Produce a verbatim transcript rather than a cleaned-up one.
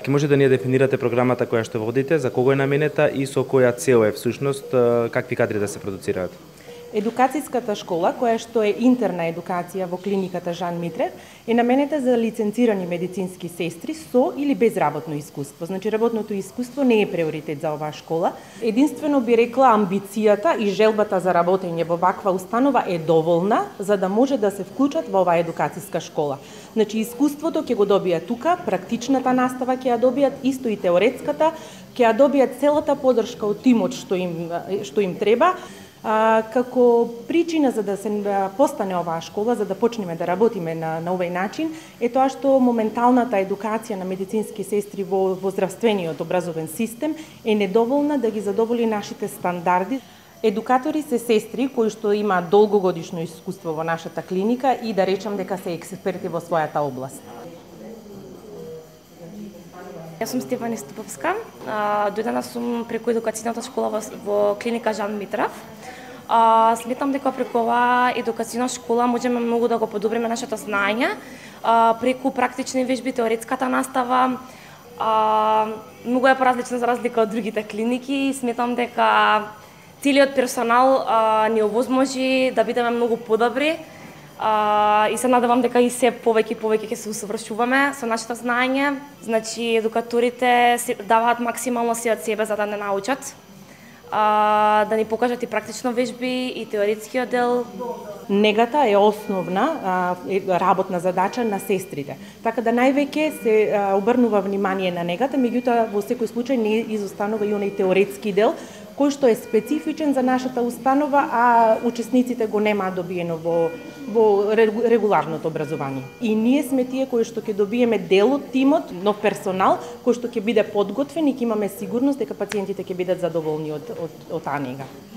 Ке може да ни ја дефинирате програмата која што водите, за кого е наменета и со која цел е всушност, какви кадри да се продуцираат? Едукацијската школа, која што е интерна едукација во клиниката Жан Митрев, е наменета за лиценцирани медицински сестри со или без работно искуство. Значи, работното искуство не е приоритет за оваа школа. Единствено би рекла амбицијата и желбата за работење во ваква установа е доволна за да може да се вклучат во оваа едукацијска школа. Значи, искуството ќе го добијат тука, практичната настава ќе ја добијат, исто и теоретската, ќе ја добијат целата поддршка од тимот што им што им треба. А, како причина за да се постане оваа школа, за да почнеме да работиме на, на овој начин, е тоа што моменталната едукација на медицински сестри во, во здравствениот образовен систем е недоволна да ги задоволи нашите стандарди. Едукатори се сестри кои што имаат долгогодишно искуство во нашата клиника и да речам дека се експерти во својата област. Јас сум Стефани Ступовска, дојдена сум преку едукацијната школа во, во клиника Жан Митрев. А, сметам дека преку оваа едукацијна школа можеме многу да го подобриме нашето знаење, а, преку практични вежби, теоретската настава, а, многу е поразлична за разлика од другите клиники. Сметам дека целиот персонал а, ни овозможи да бидеме многу подобри. Uh, и се надевам дека и се повеќе и повеќе ќе се усовршуваме со нашето знаење. Значи, едукаторите даваат максимално се од себе за да не научат, uh, да ни покажат и практично вежби и теоретскиот дел. Негата е основна а, работна задача на сестрите. Така да највеќе се а, обрнува внимание на негата, меѓутоа во секој случај не изостанува и оној теоретски дел, кој што е специфичен за нашата установа, а учесниците го немаат добиено во, во регуларното образование. И ние сме тие кои што ќе добиеме дел од тимот, нов персонал, кој што ќе биде подготвен и ќе имаме сигурност дека пациентите ќе бидат задоволни од, од, од таа нега.